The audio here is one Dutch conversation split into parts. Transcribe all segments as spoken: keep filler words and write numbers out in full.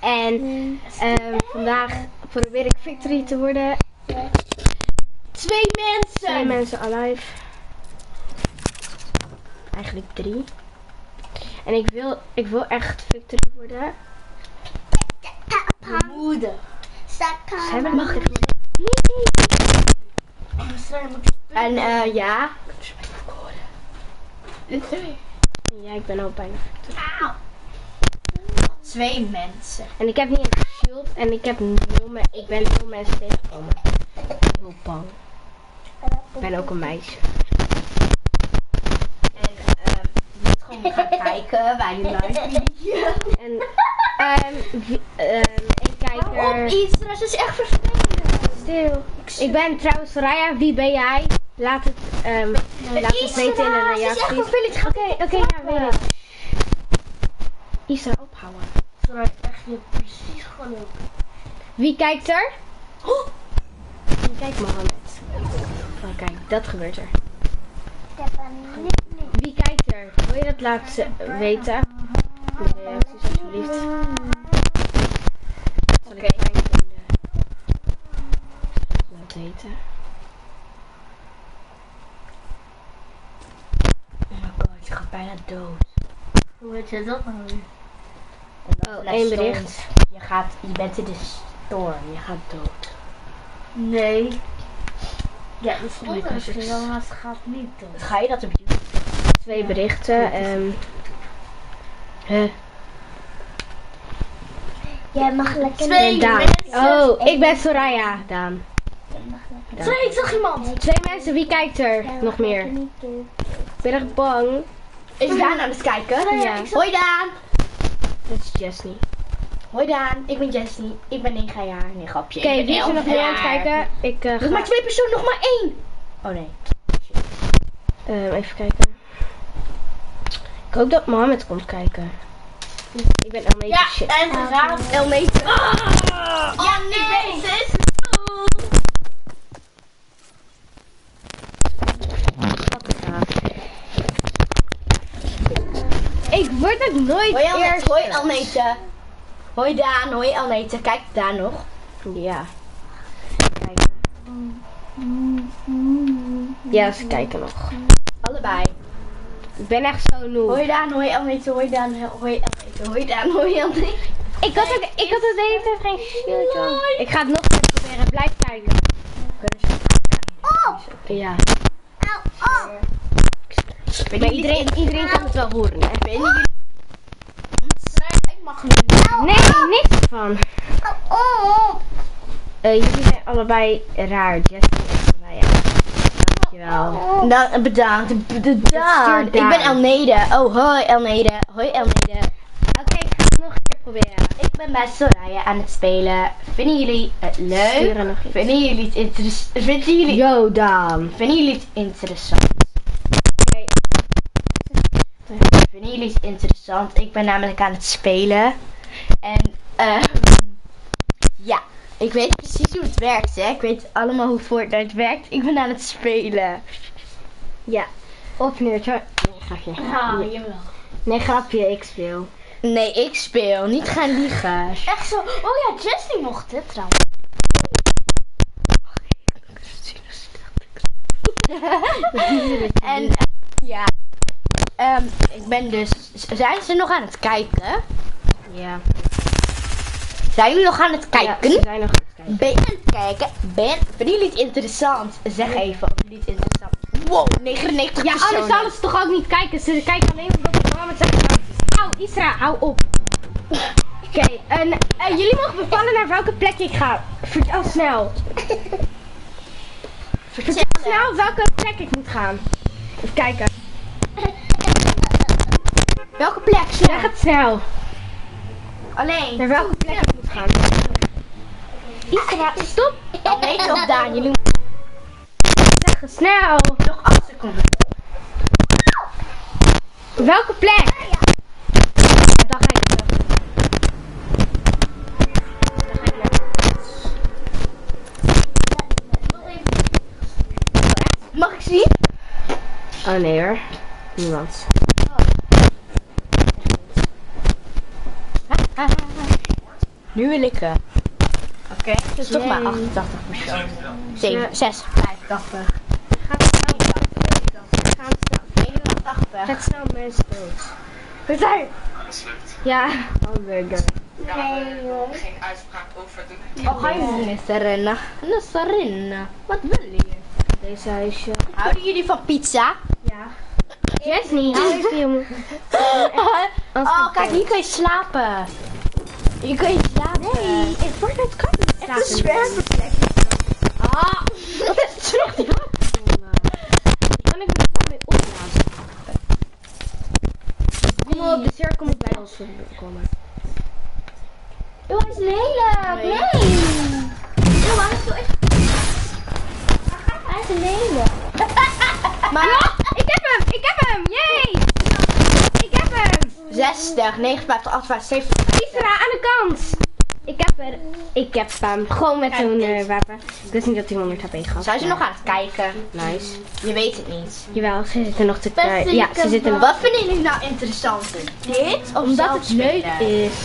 En uh, vandaag probeer ik victory te worden. Twee mensen! Twee mensen alive. Eigenlijk drie. En ik wil, ik wil echt victory worden. Moeder. Ze hebben mag ik En uh, ja. Ja, ik ben al bijna victory. Twee mensen. En ik heb niet een shield en ik heb nul me ik ben nul mensen tegengekomen. Ik ben heel bang. Ik ben ook een meisje. En uh, je moet gewoon gaan kijken bij die live video. En um, um, ik kijk er... Op iets, dat is echt vervelend. Stil. Ik ben trouwens Soraya, wie ben jij? Laat het, um, laat het weten in de reacties. Oké, oké, okay, ja, weet ik. Isra, ophouden. Sorry, echt je precies gelopen. Wie kijkt er? Oh. Wie kijkt Mohammed? Oh kijk, dat gebeurt er. Wie kijkt er? Wil je dat laten weten? In de reacties alsjeblieft. Zal ik het fijn vinden? Laat weten. Oh my god, je gaat bijna dood. Hoe weet je dat nou weer? Oh, één bericht. Je gaat, je bent in de storm, je gaat dood. Nee. Ja, dat is niet zo, maar het gaat niet dood. Ga je dat op YouTube? Twee berichten. Um, huh. Jij mag lekker Twee Daan. mensen. Oh, ik ben Soraya. Daan. Daan. Sorry, ik zag iemand. Twee mensen, wie kijkt er nog meer? Ik ben echt bang. Is Daan aan het kijken? Ja. Hoi Daan. Dat is Jessie. Hoi Daan, ik ben Jessie. Ik ben negen jaar. Nee, grapje. Oké, Ik ben wie is er nog elf meer aan het jaar. kijken? Ik uh, Er ga... maar twee personen, nog maar één. Oh nee. Uh, even kijken. Ik hoop dat Mohammed komt kijken. Ik ben Elmete. Ja, Shit. en raad Elmete. Ah! Ja, ik weet het. Ik word het nooit Hoi Elmete. eerst. Hoi Elmete. Hoi Daan, hoi Elmete. Kijk Daan nog. Ja. Kijken. Ja, ze kijken nog. Allebei. Ik ben echt zo noob. Hoi Daan, hoi Elmete, hoi Daan, hoi Elmete, hoi Daan, hoi Elmete. Ik had ook, ik had het de hele tijd geen shield on. Ik ga het nog eens proberen. Blijf kijken. Ja. Maar iedereen, iedereen kan het wel horen, hè? Ben jullie... Ik mag niet. Nee, niks van. Uh, jullie zijn allebei raar. Jessie en Soraya. Dankjewel. Nou, bedankt. Bedankt. Ik ben Elnede. Oh, hoi Elnede. Hoi Elnede. Oké, okay, ik ga het nog een keer proberen. Ik ben bij Soraya aan het spelen. Vinden jullie het leuk? Vinden jullie het interessant? Vinden jullie... Yo, Daan. Vinden jullie het interessant? Okay. Vinden jullie het interessant? Ik ben namelijk aan het spelen. En, eh... ja. Ik weet precies hoe het werkt, hè. Ik weet allemaal hoe Fortnite werkt. Ik ben aan het spelen. Ja. Of nu, nee, grapje. Ah, jawel. Nee, grapje, ik speel. Nee, ik speel. Niet gaan liegen. Echt zo. Oh ja, Jessie mocht het trouwens. En, uh, ja. Um, ik ben dus... Zijn ze nog aan het kijken? Ja. Zijn jullie nog aan het kijken? Ja, ze zijn nog aan het kijken. Ben je aan het kijken? Ben... Vinden jullie het interessant? Zeg even of jullie het interessant. Wow, negenennegentig Ja, personen. anders zouden ze toch ook niet kijken. Ze kijken alleen omdat ik Mohammed zegt. Auw, Isra, hou op. Oké, okay, en uh, jullie mogen bepalen naar welke plek ik ga. Vertel snel. Vertel snel welke plek ik moet gaan. Even kijken. Welke plek? Zeg het snel. Alleen. Naar welke plek ik moet gaan. Isra, stop. Nee, of Daan, jullie Zeg het snel. nog acht seconden. Welke plek? Dan ga ik terug. Dan ga ik naar. Mag ik zien? Oh nee hoor. Niemand. Nu wil ik er. Oké, dat is toch maar Yay. achtentachtig persoon. zeven, Ja. zes, vijfentachtig. Gaat snel. Gaat snel. eenentachtig. Gaat snel mensen dood. We zijn. Ja, hamburger. Geen uitspraak over doen. Oh, ga je Nisserina? Nisserina. Wat wil je? Deze huisje. Houden jullie van pizza? Ja. Jesnie, hou even je Oh, kijk, hier kan je slapen. Hier kan je slapen. Nee, in Fortnite kan je niet Echt een slapen. zwerverplek. Ah, wat is het nog? Kan ik me er mee opblazen? Kom op, de cirkel moet bij ons komen. Oh, hij is lelijk. Nee. Oh, hij is zo echt... Hij is lelijk. Maar... Ja, ik heb hem, ik heb hem, yay! Ik heb hem! zestig, negenenvijftig, achtenvijftig, zeventig. Isra, aan de kant! Ik heb er, ik heb hem, gewoon met zo'n eh, wapen. Ik wist niet dat hij honderd H P gehad. Zijn ze nog aan het kijken? Nice. Je weet het niet. Jawel, ze zitten nog te kijken. Ja, ze zitten nog. Wat vinden jullie nou interessanter? Dit of Omdat zelf het leuk spelen? is.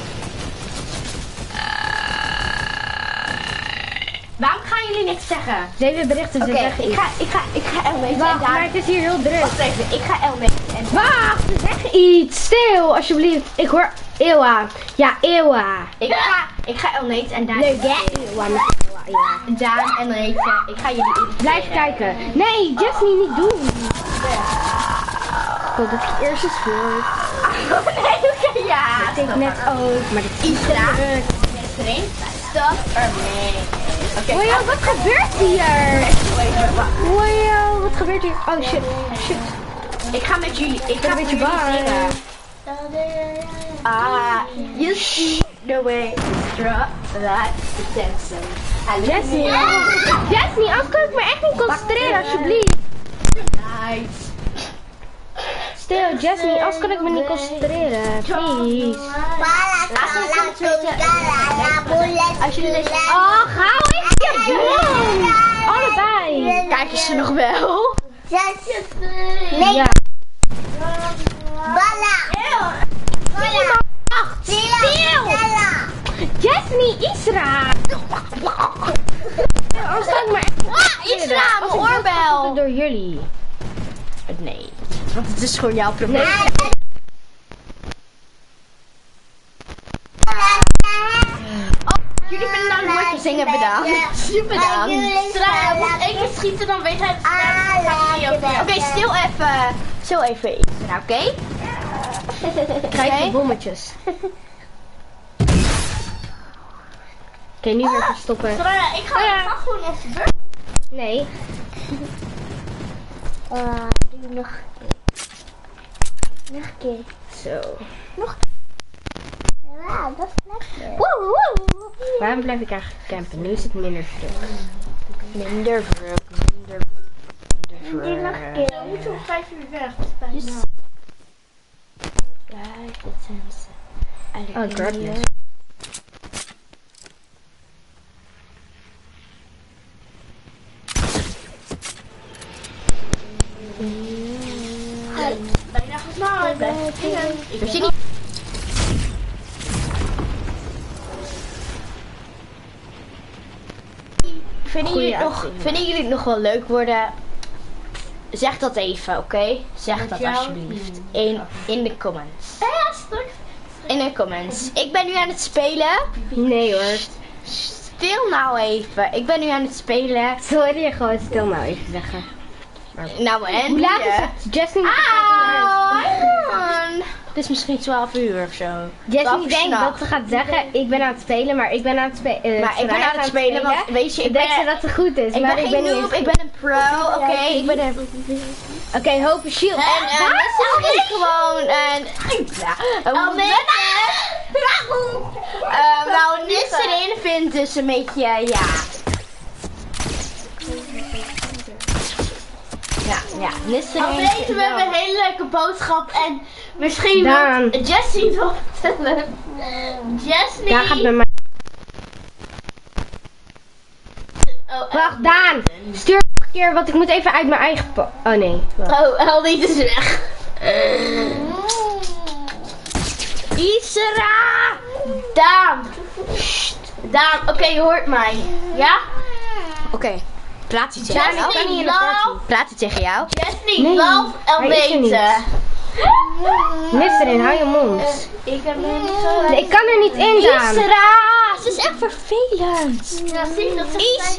Waarom gaan jullie niks zeggen? Zeven berichten, ze Oké, zeggen ik iets. ga, ik ga, ik ga Elmate en Wacht, maar Daan... het is hier heel druk. Wacht even, ik ga Elmate en Wacht, ze zeggen iets. Stil, alsjeblieft. Ik hoor Ewa. Ja, Ewa. Ik ga, ik ga Elmate en Daan... Leuk, hè? Ewa, met Ewa, Ewa. Daan en Reetje, ik ga jullie irriteren. Blijf kijken. Nee, Jessie, niet doen. Ik hoop dat ik eerst eens voor. Nee, ja. Ik denk net ook, maar dit is Isra, druk. met erin, stop ermee. Oké, Wow, wat gebeurt hier? Wow, wat gebeurt hier? Oh shit, shit. ik ga met jullie, ik ben ga een met beetje jullie bang. zingen. Ah, you see the way you drop that attention. Jessie. Jessie, anders kan ik me echt niet concentreren, alsjeblieft. Nice. Stil, Jessie, anders kan ik me niet concentreren. Please. Als jullie deze... Oh, gauw, ik heb bloem. Allebei. Kijken ze nog wel? Nee. Ja. Balla. Wacht, stil. Jessie, Isra. Anders kan ik me echt niet concentreren. Isra, mijn Als ik dood ga, oorbel. komt het door jullie. Nee, want het is gewoon jouw probleem. Nee. Jullie vinden nou nooit te zingen bedankt. Super bedankt. Zodra hij moet één keer schieten, dan weet hij het. Oké, stil even. Stil even, Isra, oké? Kijk Oké. de bommetjes. Oké, nu weer verstoppen. Zodra, ik ga, ik ga gewoon op de beurt. Nee. Uh, doe nog een keer. Nog een keer. Zo. Ja, dat is lekker. Woe, woe. Waarom blijf ik eigenlijk campen? Nu is het minder druk. Minder druk, minder, minder Doe nog een keer. We moeten om vijf uur weg. Oh, goodness. Bijna gesneld. Ik zie niet. Vinden jullie, het nog, uitzending. vinden jullie het nog wel leuk worden? Zeg dat even, oké? Zeg dat alsjeblieft. In, in de comments. In de comments. Ik ben nu aan het spelen. Nee hoor. Stil nou even. Ik ben nu aan het spelen. Sorry, je gewoon stil nou even zeggen. Nou en? Hoe laat is je? het? Jessie, Ah, man. Het is misschien twaalf uur of zo. Jessie twaalf uur denkt dat s'nachts. ze gaat zeggen, ik ben aan het spelen, maar ik ben aan het spelen. Maar ik ben aan het spelen, want weet je, ik ik denk ben- ze dat het goed is, Ik maar ben ik geen ben niet noob, eens ik ben een pro, oké? Ik ben een... Oké, hopen shield. En uh, dit is gewoon een... Ja, een Oh, nee. Uh, nou, niks erin vindt dus een beetje, ja... Ja, ja, niks erin. Al weten we hebben een hele leuke boodschap en misschien Daan. wil Jessie nog vertellen. Jessie. Daar gaat met mij. Oh, Wacht, Daan. Stuur nog een keer, want ik moet even uit mijn eigen po- Oh nee. Wacht. oh, Ellie is weg. Isra! Daan. Daan, oké, okay, je hoort mij. Ja? Oké. Okay. Praat hij tegen jou? Kan niet in de party. Praat hij tegen jou? Jessie, Nee, love hij is er niet. Elmeten. Nisrin, hou je mond. Ik heb er niet zo. Nee, ik kan er niet in, Daan. Isra! Ze is echt vervelend. Ja, zie dat ze Is.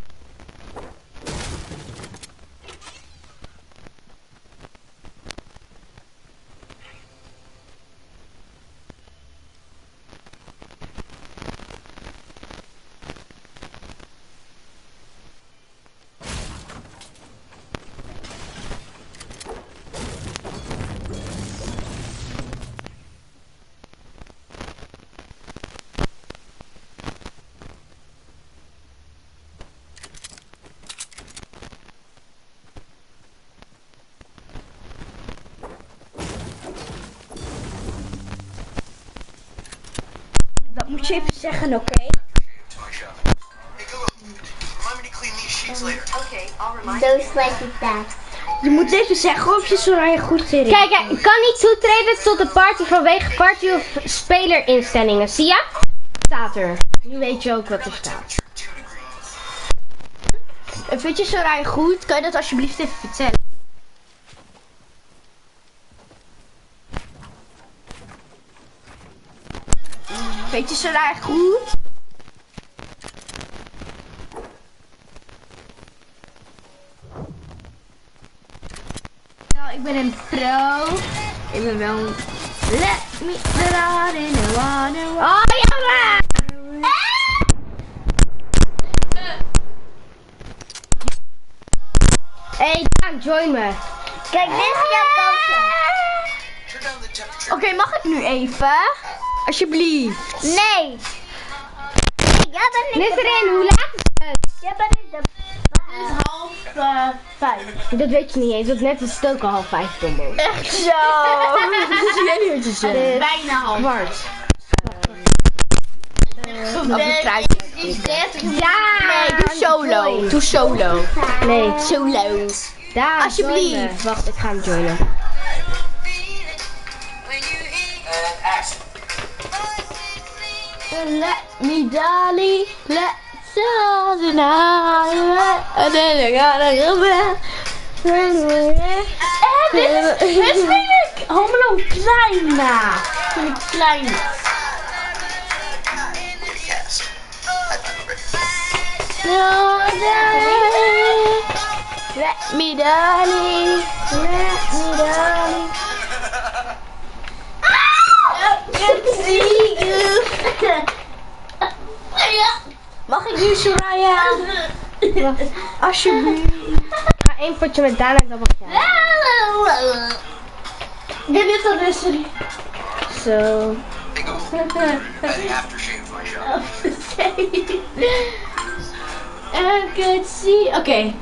Dat moet je even zeggen, oké? Okay? Those like that. Je moet even zeggen of je Soraya goed zit. Kijk, ik kan niet toetreden tot de party vanwege party of spelerinstellingen. Zie je? Staat er. Nu weet je ook wat er staat. Vind je Soraya goed? Kan je dat alsjeblieft even vertellen? Vind je Soraya goed? Nou, ik ben een pro. Ik ben wel een... Let me run in the water. Oh, jammer! Hey, Daan, join me. Kijk, dit is jouw kans. Oké, okay, mag ik nu even? Alsjeblieft. Nee. Nee, jij bent niet Nisrin, hoe laat is het? Jij bent niet de Het is half uh, vijf. Dat weet je niet eens, want net is het ook al half vijf, Tombo. Echt zo. Dat is jij niet te zeggen. Bijna half. Kwart. Ja! Nee, doe solo. Doe solo. Nee, Solo. Daan, Alsjeblieft. join me. Wacht, ik ga hem joinen. Let me darling, let the night, and then I gotta go back. En dit, dit vind ik Home Alone klein na. Vind ik klein. No, darling, let me darling, let me darling. See you. Mag ik nu, Soraya? Alsjeblieft. Ik ga één potje met Daan en dan mag jij. Dit is dan dus een... Zo. I could see... Oké. Okay.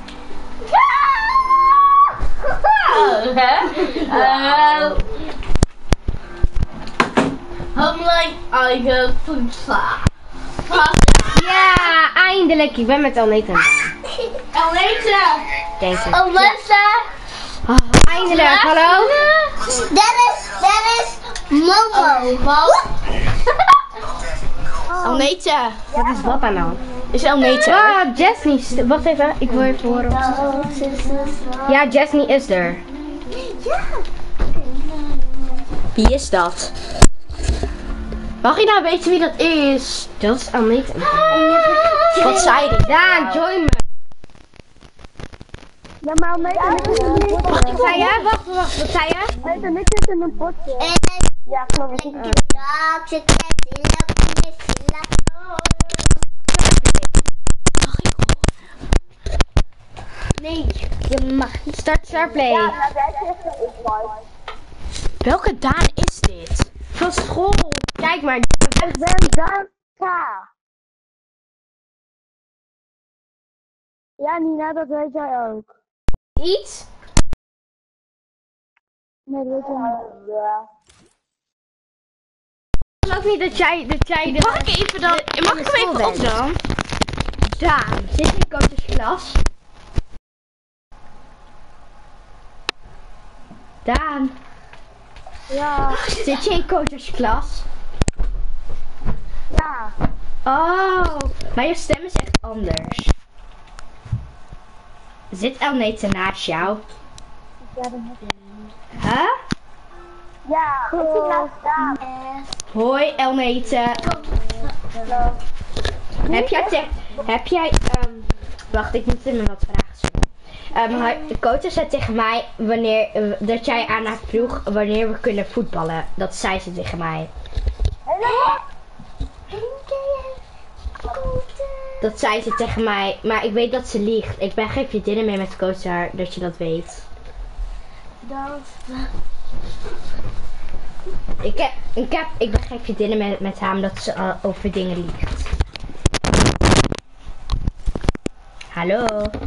Uh, I'm like, I go pizza. Ja, eindelijk. Ik ben met Elneta. Elneta. Denk ik. Elneta. Oh, eindelijk, hallo? Dat is, dat is Momo. Elneta. Wat is wat dan nou? Is Elneta? Ah, Jesney. Wacht even, ik wil even horen. Ja, Jesney is er. Wie is dat? Mag je nou weten wie dat is? Dat is Elneta. Wat zei die? Daan, join me. Ja, maar met een Wat zei jij? Wacht, wacht, wat zei jij? Met een zit in een potje. Ja, geloof ik. Ja, ik zit in Nee, je mag niet. Start Starplay. Ja, maar dat is een opbouw. Welke Daan is dit? Van school. Kijk maar. Ik ben Danka. Ja, Nina, dat weet jij ook. Iets? Nee, dat weet jij niet. Ja. Ik geloof niet dat jij, dat jij de... Mag ik even dan? de- Mag in ik de hem school even op bent. dan? Daan, zit je in coaches klas? Daan, Ja. zit je in coaches klas? Ja. Oh, maar je stem is echt anders. Zit Elnete naast jou? Huh? Ja, ik zit naast daar. Hoi Elnete. Heb jij, te heb jij, um, wacht, ik moet hem wat vragen stellen. Um, hij- de coach zei tegen mij wanneer, uh, dat jij aan haar vroeg wanneer we kunnen voetballen. Dat zei ze tegen mij. Dat zei ze tegen mij, maar ik weet dat ze liegt. Ik ben geen vriendinnen meer met coach haar, dat je dat weet. Ik heb, ik heb, ik ben geen vriendinnen met, met haar omdat ze uh, over dingen liegt. Hallo.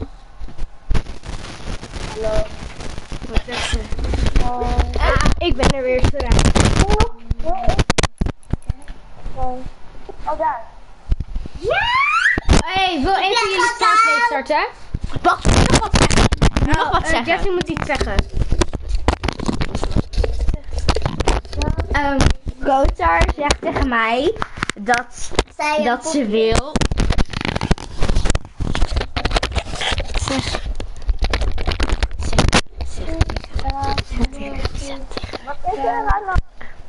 Hallo. Wat zegt ze? Ah, ik ben er weer, Soraya. Oh, daar. Hey, wil een van jullie gameplay starten? Wacht, ik wil nog wat zeggen. Ik wil nog wat Uh, zeggen. Jessie moet iets zeggen. Um, Kotar zegt tegen mij dat, Zij dat ze wil. Zeg. Wat is er aan de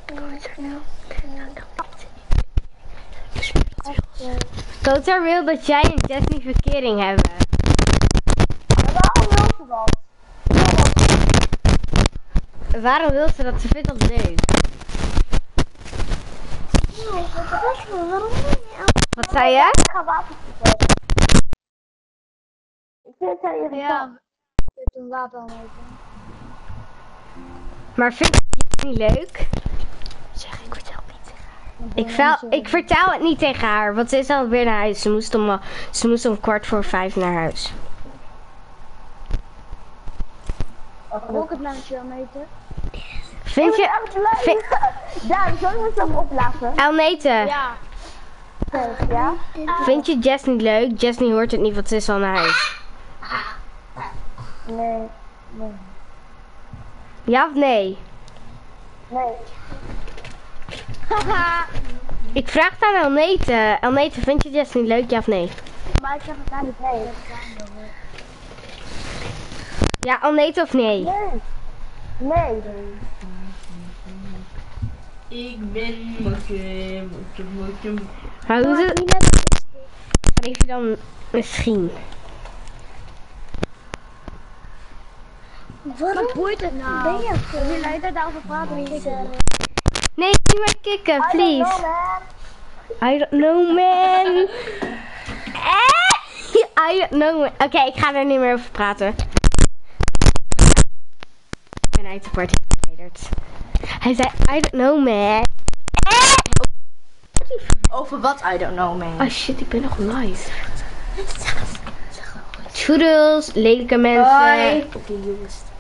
Kotar wil dat jij en Jessie verkering hebben. Waarom wil ze dat? Waarom wil ze dat? Ze vindt dat leuk. Waarom niet? Wat zei je? Ik ga wapens verkopen. Ik vind het heel irritant. Ja, ik heb een wapen aan eten. Maar vind je het niet leuk? Zeg, ik vertel niet tegen haar. Ik, vel, ik vertel het niet tegen haar, want ze is alweer naar huis. Ze moest om, ze moest om kwart voor vijf naar huis. Ook het naamje aan eten. Vind je... Vind, Daar, zou je mezelf opblazen? Elnete, Ja. Ja? vind je Jess niet leuk? Jess niet hoort het niet, want ze is al naar huis. Nee. Nee. Ja of nee? Nee. Ik vraag het aan Elnete. Elnete, vind je Jess niet leuk? Ja of nee? Maar ik zeg het aan niet nee. Ja, Elnete of nee? Nee. Nee. Ik ben moetje, moetje, moetje. Maar hoe is het? Even dan misschien. Wat boeit het nou? Ben je voor? Wil jij daarover praten? Nee, niet meer kicken, please. I don't know, man. Eh, I don't know, man. Oké, okay, ik ga er niet meer over praten. Ik ben uit de party verwijderd. Hij zei, I don't know, man. Over wat? I don't know, man. Oh shit, ik ben nog live. Toodles, lelijke mensen. Hoi. Oké, jongens.